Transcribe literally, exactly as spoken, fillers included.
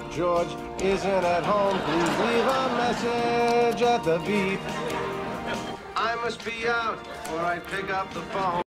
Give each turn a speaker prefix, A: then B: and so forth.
A: George isn't at home. Please leave a message at the beep. I must be out or I pick up the phone.